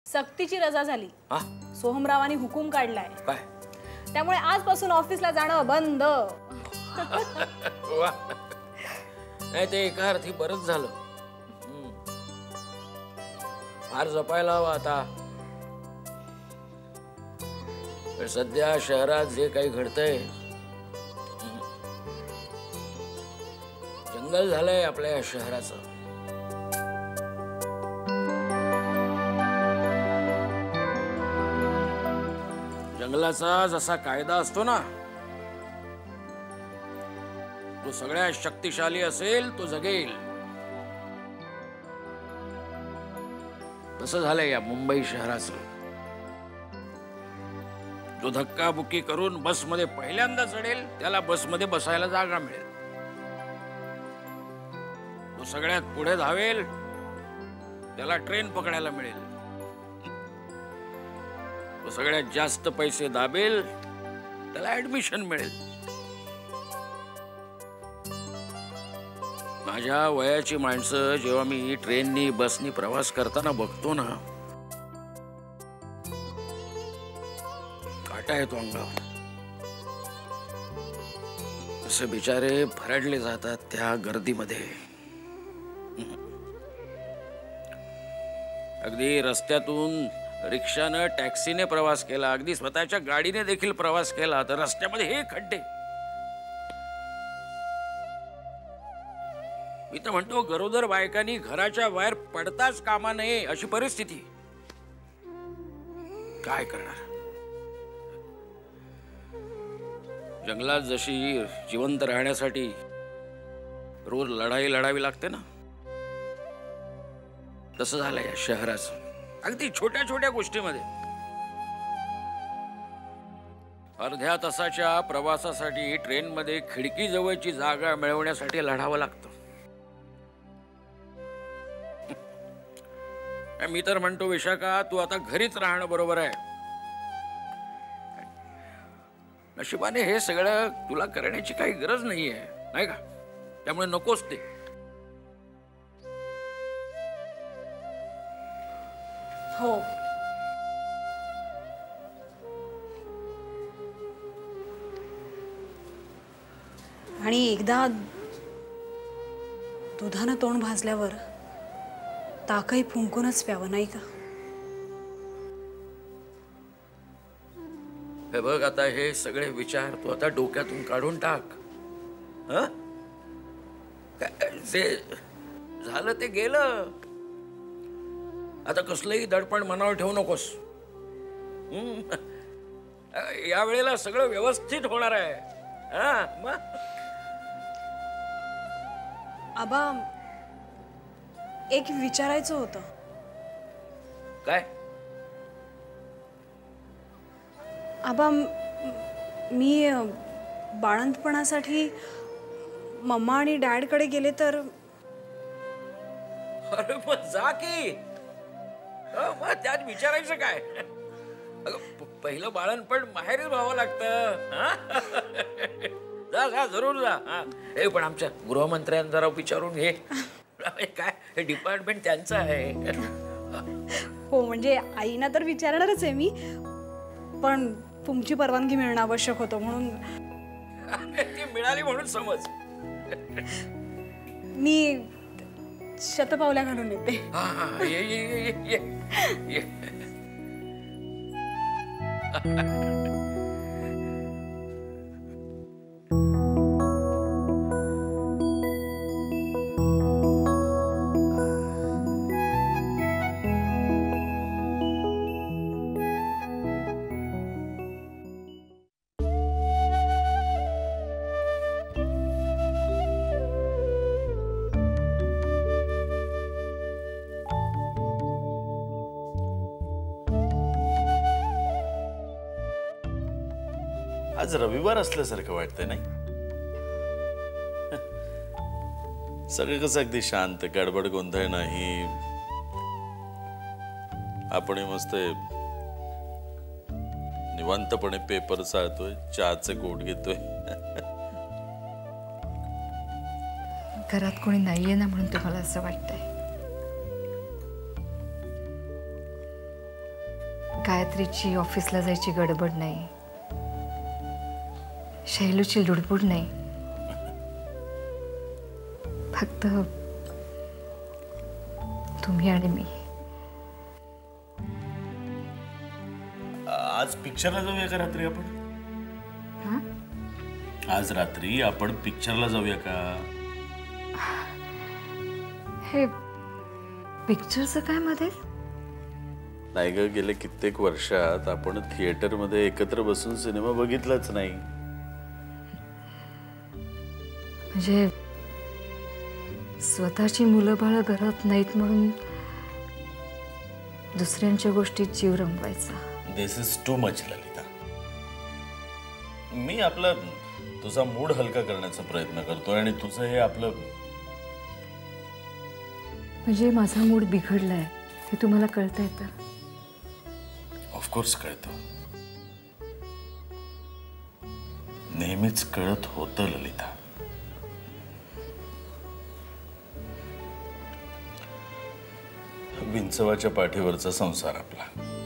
सक्तीची रजा झाली. सोहमरावांनी हुकूम काढलाय. काय? त्यामुळे आजपासून ऑफिसला जाणं बंद. नाही ते एका अर्थी बरंच झालं. फार जपायला हवं आता. सध्या शहरात जे काही घडतंय, जंगल झालंय आपल्या या शहराचं. जंगलाचा जसा कायदा असतो ना, जो सगळ्यात शक्तिशाली असेल तो जगेल. तसं झालंय या मुंबई शहराचं. जो धक्काबुक्की करून बसमध्ये पहिल्यांदा चढेल त्याला बसमध्ये बसायला जागा मिळेल. जो सगळ्यात पुढे धावेल त्याला ट्रेन पकडायला मिळेल. तो सगळ्यात जास्त पैसे दाबेल त्याला ऍडमिशन मिळेल. माझ्या वयाची माणसं जेव्हा मी ट्रेननी बसनी प्रवास करताना बघतो ना, काटा येतो अंगावर. असे बिचारे भरडले जातात त्या गर्दीमध्ये. अगदी रस्त्यातून रिक्षानं टॅक्सीने प्रवास केला, अगदी स्वतःच्या गाडीने देखील प्रवास केला तर रस्त्यामध्ये हे खड्डे. मी तर म्हणतो गरोदर बायकांनी घराच्या बाहेर पडताच कामा नये अशी परिस्थिती. काय करणार? जंगलात जशी जिवंत राहण्यासाठी रोज लढाई लढावी लागते ना, तसं झालंय या शहराचं. अगदी छोट्या छोट्या गोष्टीमध्ये. अर्ध्या तासाच्या प्रवासासाठी ट्रेनमध्ये खिडकी जवळची जागा मिळवण्यासाठी लढावं लागतं. मी तर म्हणतो विशाखा, तू आता घरीच राहणं बरोबर आहे. नशिबाने हे सगळं तुला करण्याची काही गरज नाहीये, नाही का? त्यामुळे नकोच ते. हो, आणि एकदा दुधानं तोंड भाजल्यावर ताकही फुंकूनच प्यावं, नाही का? हे बघ, आता हे सगळे विचार तू आता डोक्यातून काढून टाक. जे झालं ते गेलं. आता कसलंही दडपण मनावर ठेवू नकोस. या वेळेला सगळं व्यवस्थित होणार आहे. आबा, एक विचारायचं होतं. काय? आबा, मी बाळंतपणासाठी मम्मा आणि डॅडकडे गेले तर? अरे मग जा की. मग त्यात विचारायचं काय? पहिलं बाळणपण माहेरीच व्हावं लागतं. जा जा, जरूर जा. हे पण आमच्या गृहमंत्र्यांना जरा विचारून घे. काय हे डिपार्टमेंट त्यांचं आहे. हो, म्हणजे आईना तर विचारणारच आहे मी, पण तुमची परवानगी मिळणं आवश्यक होतं म्हणून. ती मिळाली म्हणून समज. मी शतपावल्या घालून येते. ये ये ये ये. आज रविवार असल्यासारखं वाटतंय नाही? सगळं कसं अगदी शांत, गडबड गोंधळ नाही. आपण मस्त निवांतपणे पेपर चाळतोय, चहाचे घोट घेतोय. घरात, घरात कोणी नाहीये ना म्हणून तुम्हाला असं वाटतंय? गायत्रीची ऑफिसला जायची गडबड नाही, शैलूची लुडबुड नाही. फक्त तुम्ही आणि मी. आज पिक्चरला जाऊया का रात्री आपण? आज रात्री आपण पिक्चरला जाऊया का? हे पिक्चरचं काय मध्ये? नाही ग, गेले कित्येक वर्षात आपण थिएटरमध्ये एकत्र बसून सिनेमा बघितलाच नाही. म्हणजे स्वतःची मुलं बाळ घरात नाहीत म्हणून दुसऱ्यांच्या गोष्टीत जीव रमवायचा. This is too much Lalita. मी आपला तुझा मूड हलका करण्याचा प्रयत्न करतोय आणि तुझं हे आपलं. म्हणजे माझा मूड बिघडलाय हे तुम्हाला कळतंय तर? ऑफकोर्स कळतं, नेहमीच कळत होतं ललिता. विंचवाच्या पाठीवरचा संसार आपला.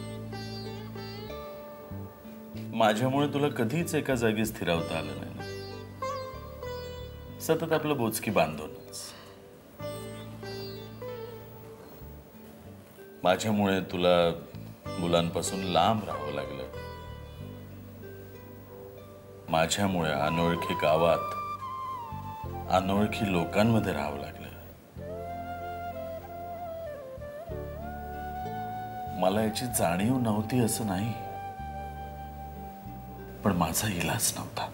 माझ्यामुळे तुला कधीच एका जागी स्थिरावता आलं नाही ना. सतत आपलं बोचकी बांधूनच. माझ्यामुळे तुला मुलांपासून लांब राहावं लागलं. माझ्यामुळे अनोळखी गावात अनोळखी लोकांमध्ये राहावं लागलं. मला याची जाणीव नव्हती असं नाही, पण माझा इलाज नव्हता.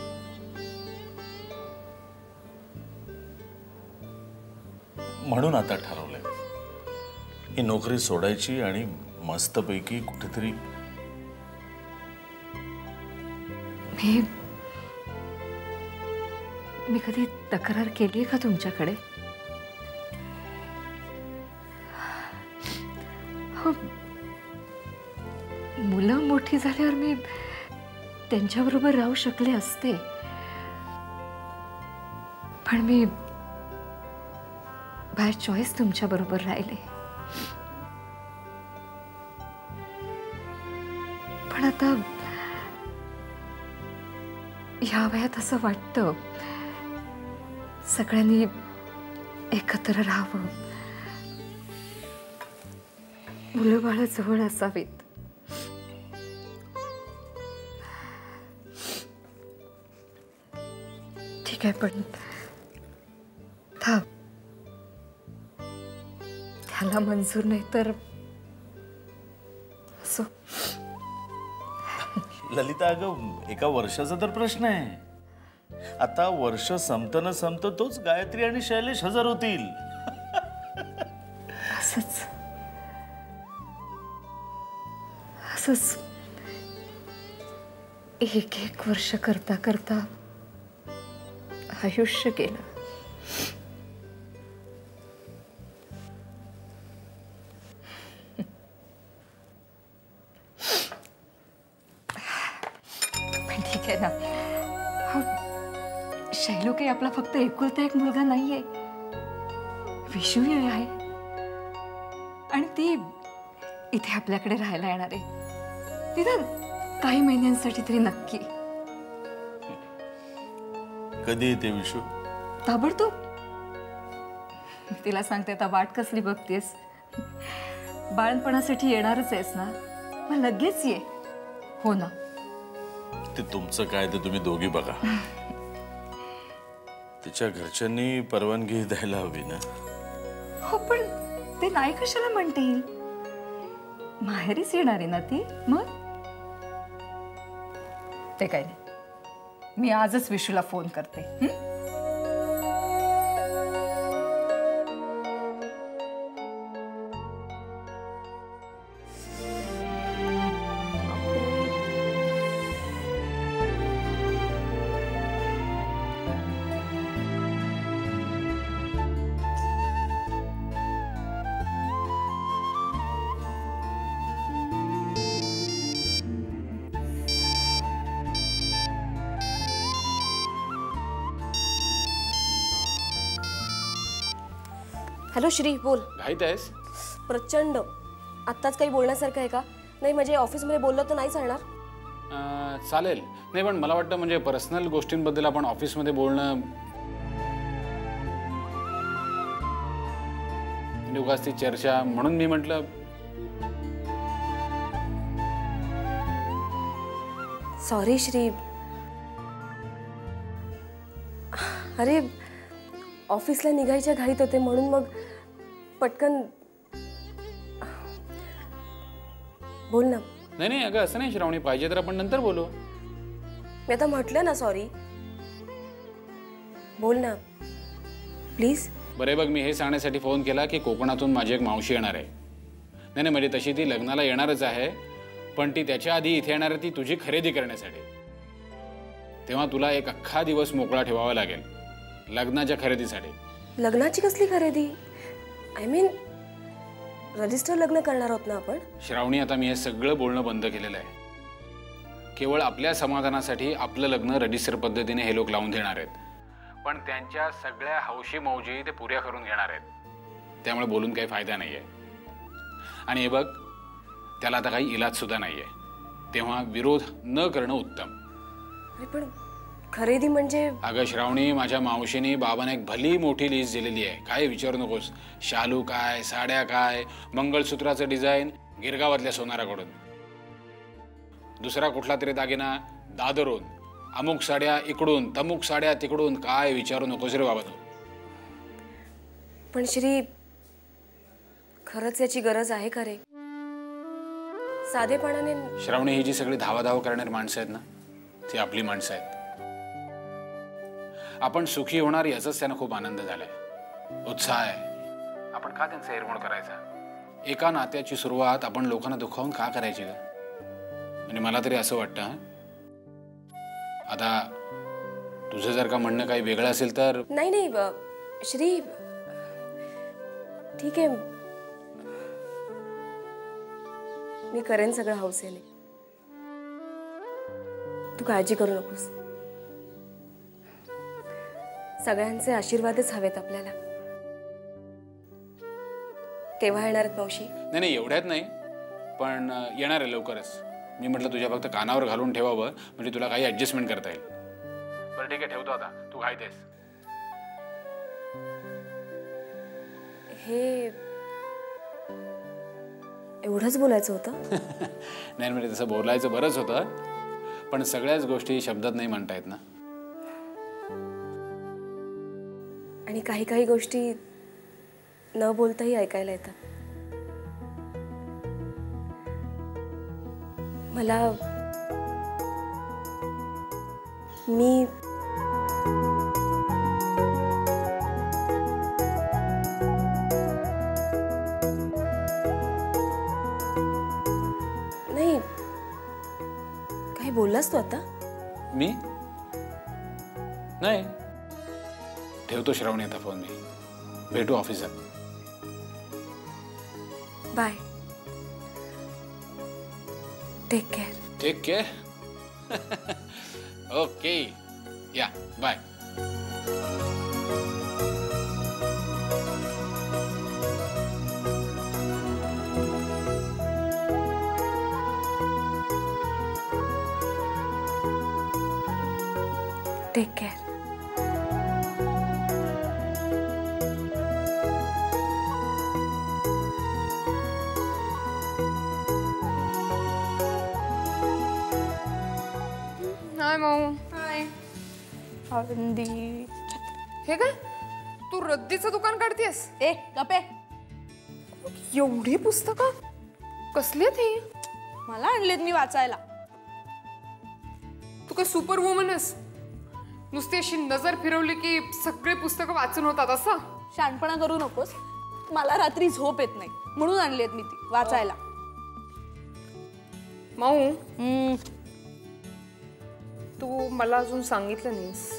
म्हणून आता ठरवलंय ही नोकरी सोडायची आणि मस्तपैकी कुठेतरी. मी कधी तक्रार केली का तुमच्याकडे? हो, मुलं मोठी झाल्यावर मी त्यांच्याबरोबर राहू शकले असते, पण मी बाय चॉईस तुमच्या बरोबर राहिले. पण आता या वयात असं वाटतं सगळ्यांनी एकत्र राहावं, मुलं बाळ जवळ असावीत. ठीक आहे, पण त्याला मंजूर नाही तर असो. ललिता, अगं एका वर्षाचा तर प्रश्न आहे. आता वर्ष संपतं संपतं तोच गायत्री आणि शैलेश हजर होतील. असंच असंच एक एक वर्ष करता करता आयुष्य गेलं. पण ठीक आहे ना. हो, शैलू काही आपला फक्त एकुलता एक मुलगा नाहीये, विशू आहे आणि ती इथे आपल्याकडे राहायला येणार आहे. तिथं काही महिन्यांसाठी तरी नक्की. कधी येते विशू? ताबडतोब. मी तिला सांगते, आता वाट कसली बघतेस? बाळणपणासाठी येणारच आहेस ना, मग लगेच ये. हो ना? ते तुमचं काय ते तुम्ही दोघी बघा. तिच्या घरच्यांनी परवानगी द्यायला हवी ना. हो, पण ते नाही कशाला म्हणतील? माहेरीच येणार आहे ना ती. मग ते काय नाही, मी आजच विशूला फोन करते. हॅलो श्री, बोल. घाईत आहेस? प्रचंड. आत्ताच काही बोलण्यासारखं आहे का? नाही म्हणजे ऑफिसमध्ये बोललं तर नाही चालणार? चालेल. नाही पण मला वाटतं म्हणजे पर्सनल गोष्टींबद्दल आपण ऑफिसमध्ये बोलणं म्हणजे उगाच ती चर्चा, म्हणून मी म्हटलं. सॉरी श्री. अरे ऑफिसला निघायच्या घाईत होते म्हणून मग पटकन. बोल ना. नाही नाही अगं असं नाही श्रावणी, पाहिजे तर आपण नंतर बोलू. मी आता म्हटलं ना सॉरी. बोल ना प्लीज. बरे बघ, मी हे सांगण्यासाठी फोन केला की कोकणातून माझी एक मावशी येणार आहे. नाही नाही म्हणजे तशी ती लग्नाला येणारच आहे, पण ती त्याच्या आधी इथे येणार आहे ती तुझी खरेदी करण्यासाठी. तेव्हा तुला एक अख्खा दिवस मोकळा ठेवावा लागेल लग्नाच्या खरेदीसाठी. लग्नाची कसली खरेदी? आय मीन रजिस्टर लग्न करणार आहोत ना आपण? श्रावणी आता मी हे सगळं बोलणं बंद केलेलं आहे. केवळ आपल्या समाधानासाठी आपलं लग्न रजिस्टर पद्धतीने हे लोक लावून देणार आहेत, पण त्यांच्या सगळ्या हौशी मौजी ते पुऱ्या करून घेणार आहेत. त्यामुळे बोलून काही फायदा नाही आहे. आणि हे बघ, त्याला आता काही इलाज सुद्धा नाही आहे, तेव्हा विरोध न करणं उत्तम. अरे पण खरेदी म्हणजे? अगं श्रावणी, माझ्या मावशीने बाबांना एक भली मोठी लिस्ट दिलेली आहे, काय विचारू नकोस. शालू काय, साड्या काय, मंगळसूत्राचं डिझाईन गिरगावातल्या सोनाराकडून, दुसरा कुठला तरी दागिना दादरून, अमुक साड्या इकडून, तमुक साड्या तिकडून, काय विचारू नकोस रे बाबा तू. पण श्री खरंच याची गरज आहे का रे? साधेपणाने. श्रावणी, ही जी सगळी धावाधाव करणारी माणसं आहेत ना, ती आपली माणसं आहेत. आपण सुखी होणार याचाच त्यांना खूप आनंद झालाय, उत्साह आहे. आपण का त्यांचा हेरमोड करायचा? एका नात्याची सुरुवात आपण लोकांना दुखावून का करायची का? म्हणजे मला तरी असं वाटतं. आता तुझं जर का म्हणणं काही वेगळं असेल तर. नाही नाही श्री, ठीक आहे, मी करेन सगळं हौसेने. तू काळजी करू नकोस. सगळ्यांचे आशीर्वादच हवेत आपल्याला. केव्हा येणार आहेत मावशी? नाही नाही एवढ्यात नाही, पण येणार आहे लवकरच. मी म्हटलं तुझ्या फक्त कानावर घालून ठेवावं, म्हणजे तुला काही ऍडजस्टमेंट करता येईल. बरं ठीक आहे, ठेवतो आता, तू घाईत आहेस. हे एवढंच बोलायचं होतं? नाही म्हणजे तसं बोलायचं बरंच होतं, पण सगळ्याच गोष्टी शब्दात नाही म्हणता येत ना. आणि काही काही गोष्टी न बोलताही ऐकायला येतात. मला मी नाही. काही बोललास तू आता? मी नाही. ठेवतो श्रावणी आता फोन. मी भेटू ऑफिसात. Bye. Take care. Take care. Okay, या bye. Take care. Hi Mau. Hi Anandi. हे काय, तू रद्दीचं दुकान काढतेस? ए गप्पे. एवढी पुस्तकं कसली आहेत ही? मला आणलेत मी वाचायला. तू काय सुपर वुमन आहेस? नुसती अशी नजर फिरवली की सगळे पुस्तकं वाचून होतात असं? शानपणा करू नकोस. मला रात्री झोप येत नाही म्हणून आणलेत मी ती वाचायला. माऊ, तू मला अजून सांगितलं नाहीस.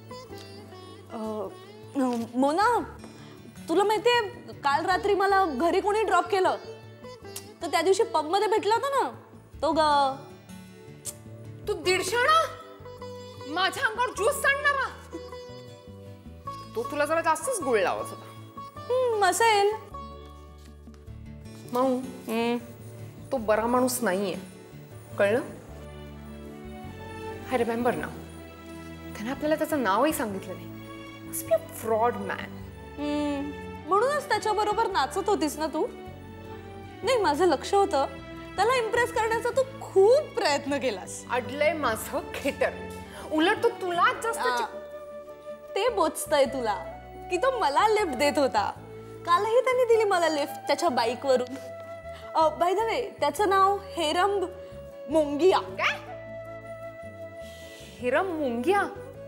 मोना, तुला माहितीये काल रात्री मला घरी कोणी ड्रॉप केलं तर त्या दिवशी पब मध्ये भेटला होता ना तो ग. तू 150 आणा माझ्या अंगावर ज्यूस सांडणारा. तो तुला जरा जास्तच गोळ लावत होता. असेल. माऊ, तो बरा माणूस नाहीये, कळलं? आय रिमेंबर ना, त्याने आपल्याला त्याचं नावही सांगितलं नाही. Must be a fraud man. म्हणूनच त्याच्याबरोबर नाचत होतीस ना तू? नाही, माझं लक्ष होतं त्याला इम्प्रेस करण्याचा तू खूप प्रयत्न केलास. अडलंय माझं खेटर. उलट तो तुलाच जास्त ते बोचतंय तुला की तो मला लिफ्ट देत होता. कालही त्याने दिली मला लिफ्ट त्याच्या बाईकवरून. बाय द वे, त्याचं नाव हेरम मोंगिया. काय? हिरम मुंगिया?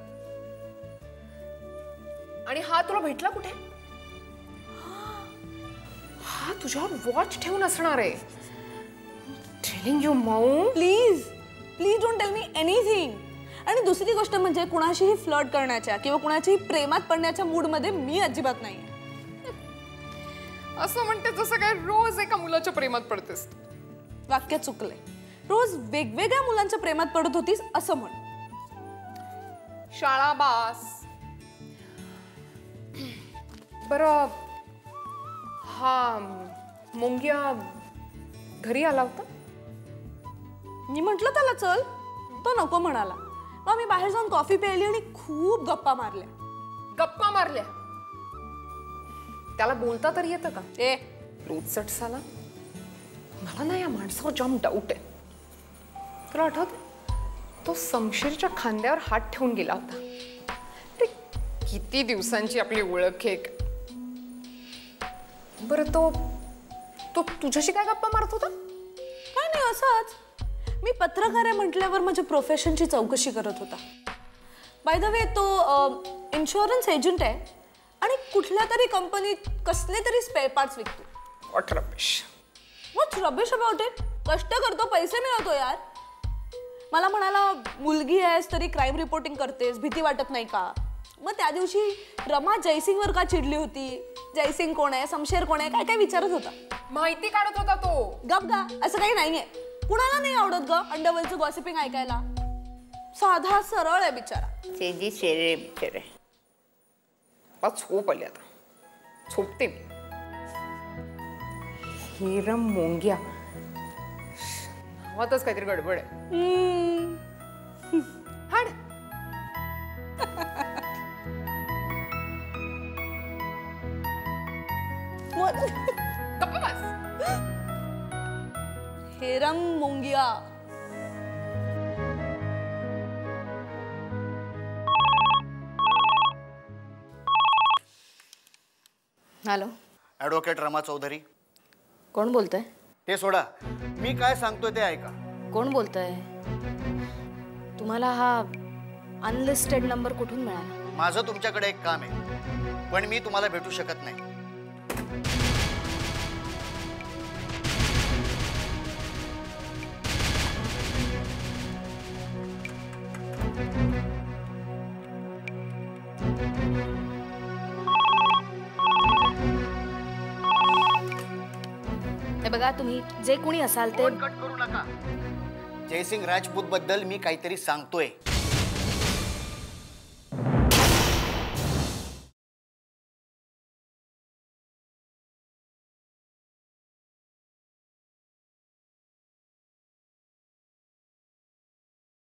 आणि हा तुला भेटला कुठे? हा तुझ्यावर वॉच ठेवून असणार आहे. Telling you Mau, please please don't tell me anything. आणि दुसरी गोष्ट म्हणजे कुणाशीही फ्लर्ट करण्याच्या किंवा कुणाच्याही प्रेमात पडण्याच्या मूडमध्ये मी अजिबात नाही. असं म्हणते जसं काय रोज एका मुलाच्या प्रेमात पडतेस. वाक्य चुकलंय. रोज वेगवेगळ्या मुलांच्या प्रेमात पडत होतीस असं म्हण. शाळाबास. बरं, हा मुंगिया घरी आला होता? मी म्हंटल त्याला चल, तो नको म्हणाला. मग मी बाहेर जाऊन कॉफी प्यायली आणि खूप गप्पा मारल्या. गप्पा मारल्या? त्याला बोलता तरी येतं का? ए रोजचट साला. मला ना या माणसावर जाम डाऊट आहे. तुला आठवत तो समशीरच्या खांद्यावर हात ठेवून गेला होता. ते किती दिवसांची आपली ओळख आहे. बरं, तो तुझ्याशी काय गप्पा मारत होता? काय नाही, असंच. मी पत्रकार आहे म्हटल्यावर माझ्या प्रोफेशनची चौकशी करत होता. बाय द वे, तो इन्शुरन्स एजंट आहे आणि कुठल्या तरी कंपनीत कसले तरी स्पेअर पार्ट्स विकतो. What rubbish. What rubbish about it? कष्ट करतो, पैसे मिळवतो यार. मला म्हणाला, मुलगी आहेस तरी क्राईम रिपोर्टिंग करतेस, भीती वाटत नाही का? मग त्या दिवशी रमा जयसिंगवर का चिडली होती? जयसिंग कोण आहे, शमशेर कोण आहे, काय काय विचारत होता. माहिती काढत होता तो. गप गा, असं काही नाहीये. कुणाला नाही आवडत ग अंडरवर्ल्डचं गॉसिपिंग ऐकायला. साधा सरळ आहे बिचारा. चेजी शेरे बिचारे. झोप आली आता. झोपते मी. हिरम मोंगिया नावातच काहीतरी गडबड आहे. हाड. गप्प बस. हेरम मोंगिया. Hello, advocate Rama Chaudhary. कोण बोलतंय? ते सोडा, मी काय सांगतोय ते ऐका. कोण बोलतंय? तुम्हाला हा अनलिस्टेड नंबर कुठून मिळाला? माझं तुमच्याकडे एक काम आहे, पण मी तुम्हाला भेटू शकत नाही. हे बघा, तुम्ही जे कोणी असाल ते कट करू नका. जयसिंग राजपूत बद्दल मी काहीतरी सांगतोय.